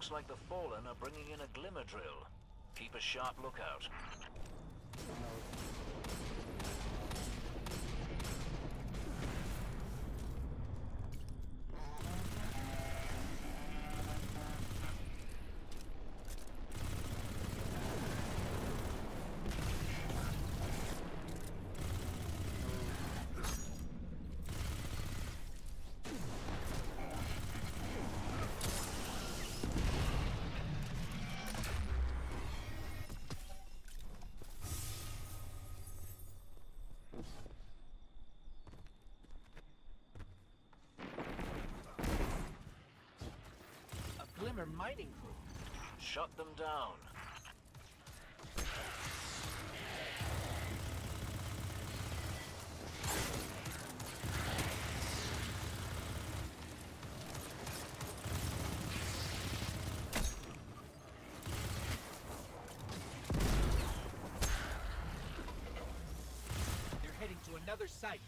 Looks like the Fallen are bringing in a glimmer drill. Keep a sharp lookout. Glimmer mining crew. Shut them down. They're heading to another site.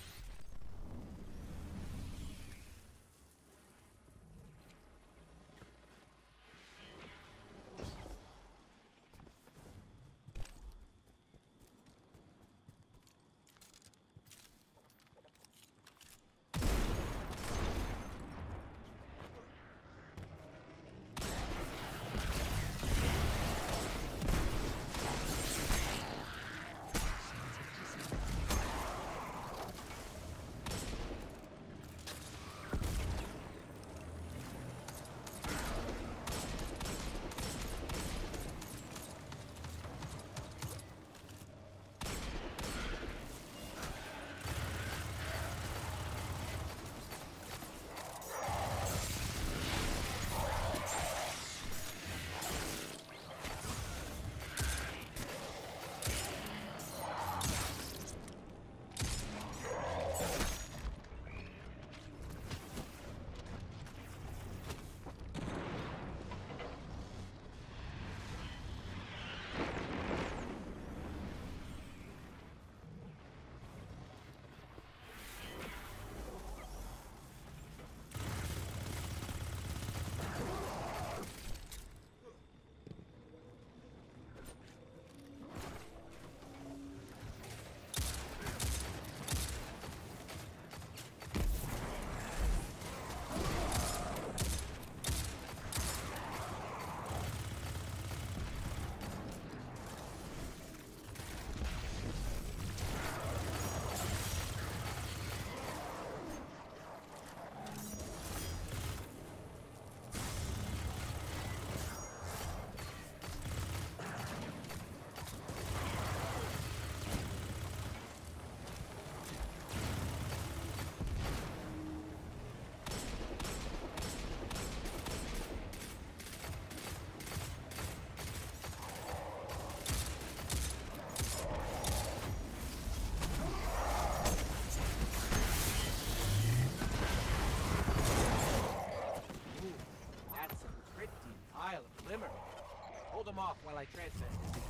Hold them off while I transcend.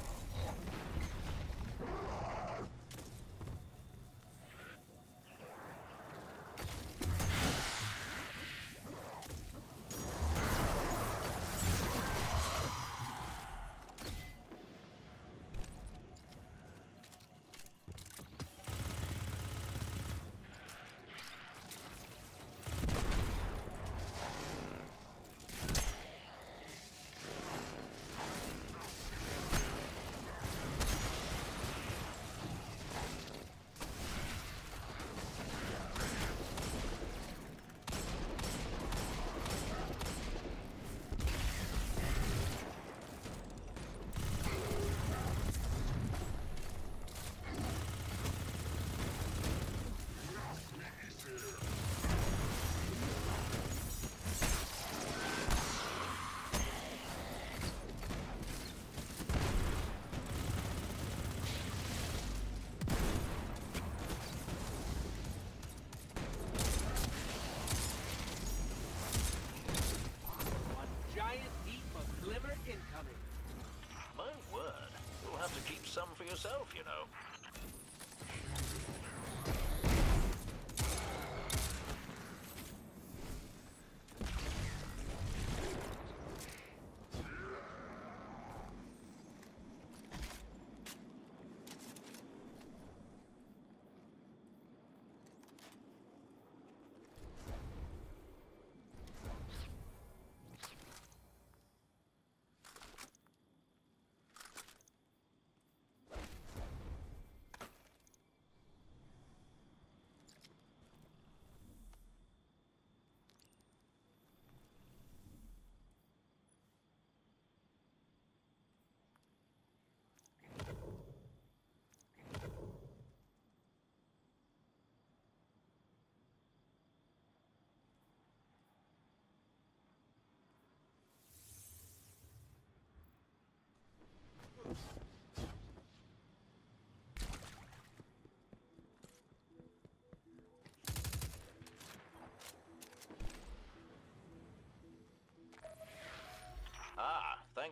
Incoming. My word. You'll have to keep some for yourself, you know.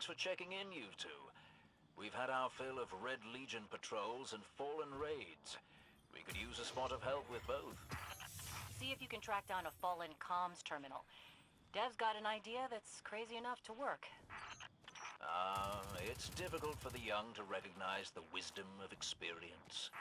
Thanks for checking in, you two. We've had our fill of Red Legion patrols and Fallen raids. We could use a spot of help with both. See if you can track down a Fallen comms terminal. Dev's got an idea that's crazy enough to work. It's difficult for the young to recognize the wisdom of experience.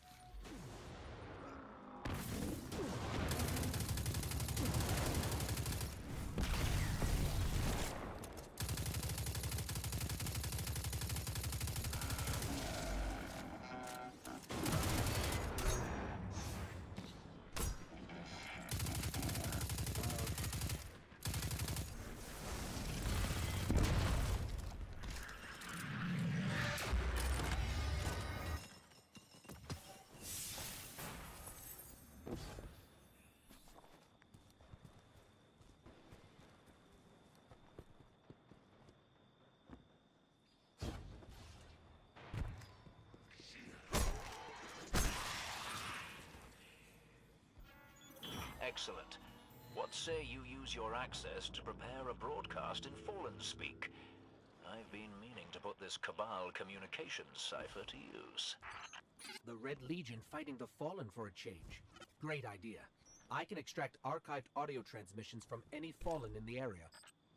Excellent. What say you use your access to prepare a broadcast in Fallen speak? I've been meaning to put this Cabal communications cipher to use. The Red Legion fighting the Fallen for a change. Great idea. I can extract archived audio transmissions from any Fallen in the area.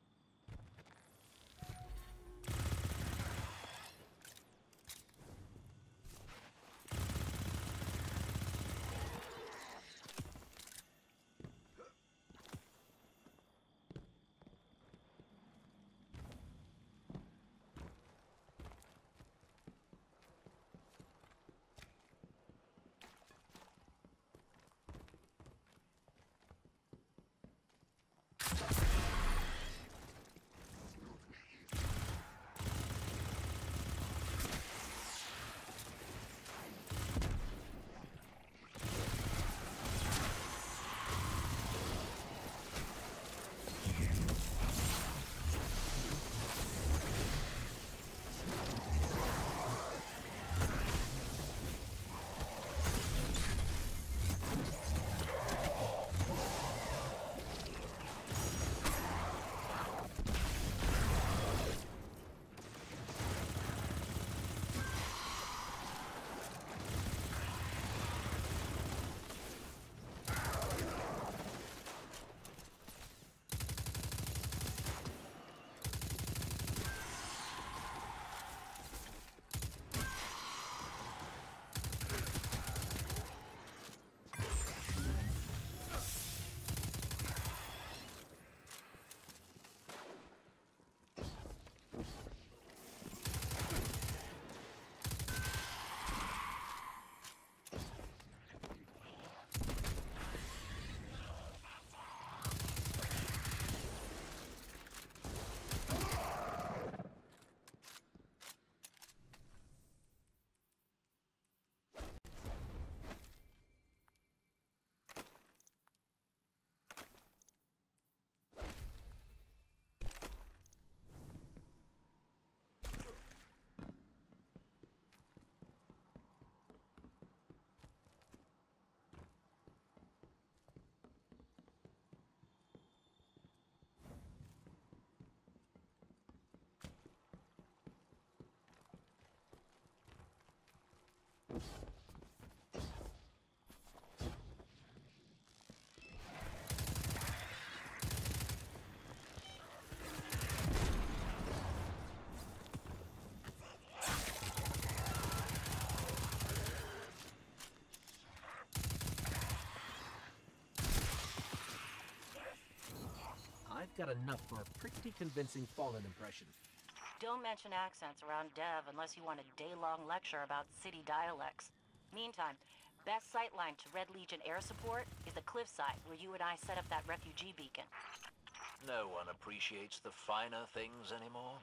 I've got enough for a pretty convincing Fallen impression. Don't mention accents around Dev unless you want a day-long lecture about city dialects. Meantime, best sightline to Red Legion air support is the cliffside where you and I set up that refugee beacon. No one appreciates the finer things anymore.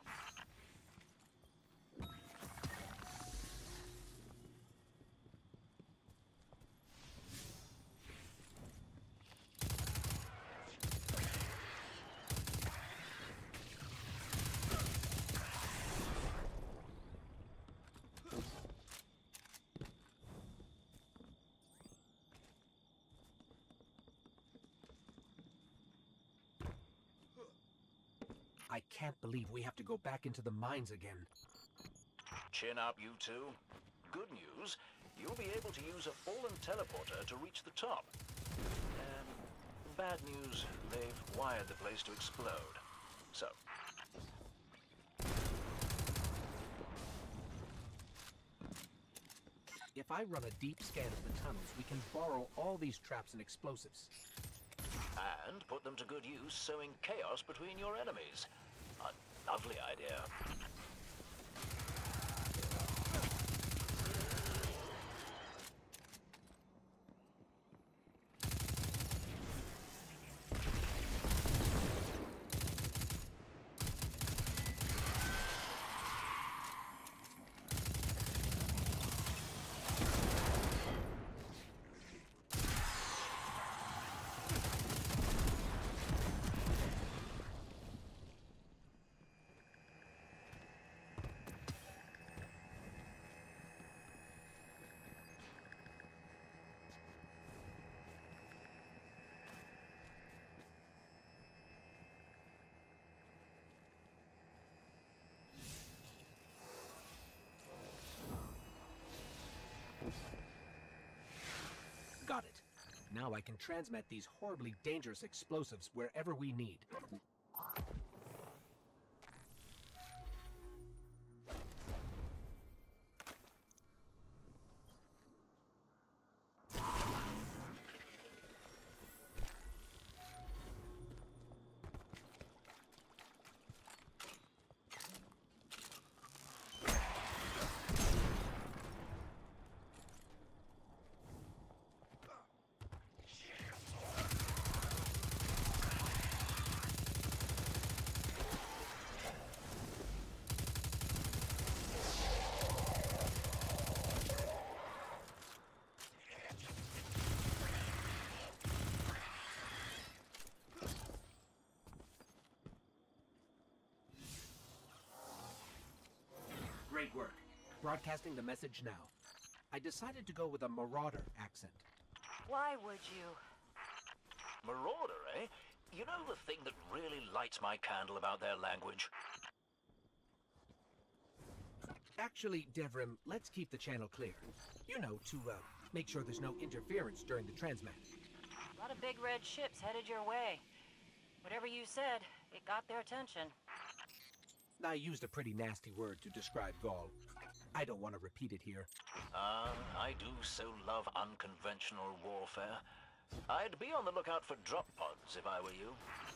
I can't believe we have to go back into the mines again. Chin up, you two. Good news, you'll be able to use a fallen teleporter to reach the top. Bad news, they've wired the place to explode. So, if I run a deep scan of the tunnels, we can borrow all these traps and explosives. and put them to good use sowing chaos between your enemies. A lovely idea. Got it. Now I can transmit these horribly dangerous explosives wherever we need. Great work. Broadcasting the message now. I decided to go with a Marauder accent. Why would you? Marauder, eh? You know the thing that really lights my candle about their language? Actually, Devrim, let's keep the channel clear. You know, to make sure there's no interference during the transmat. A lot of big red ships headed your way. Whatever you said, it got their attention. I used a pretty nasty word to describe Gaul. I don't want to repeat it here. I do so love unconventional warfare. I'd be on the lookout for drop pods if I were you.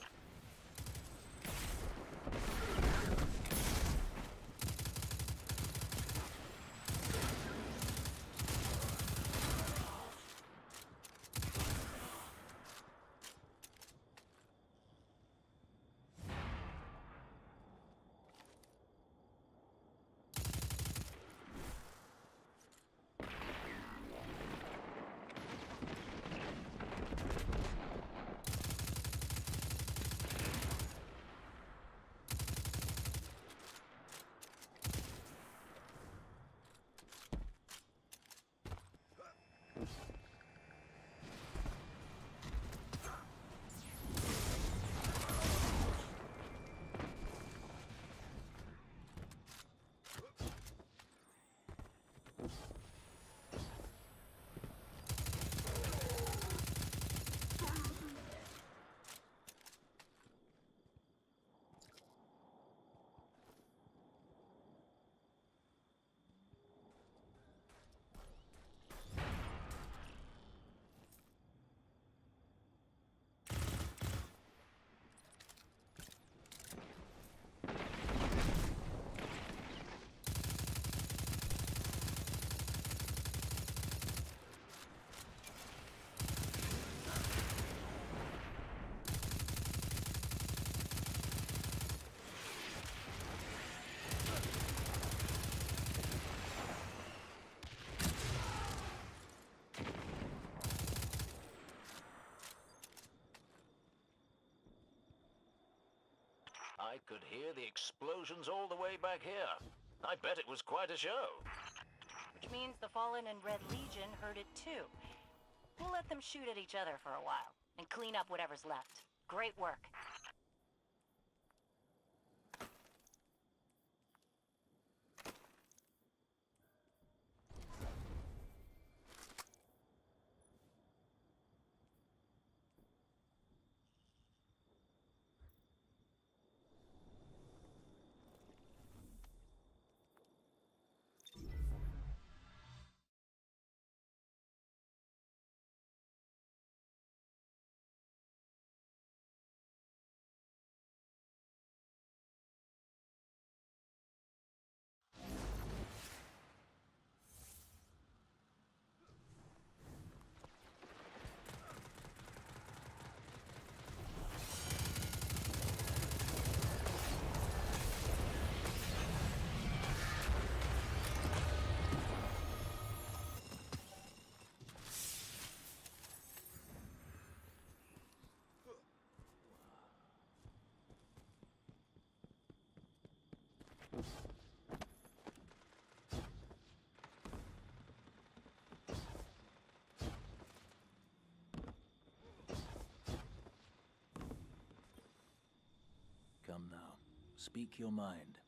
I could hear the explosions all the way back here. I bet it was quite a show. Which means the Fallen and Red Legion heard it too. We'll let them shoot at each other for a while, and clean up whatever's left. Great work. Come now. Speak your mind.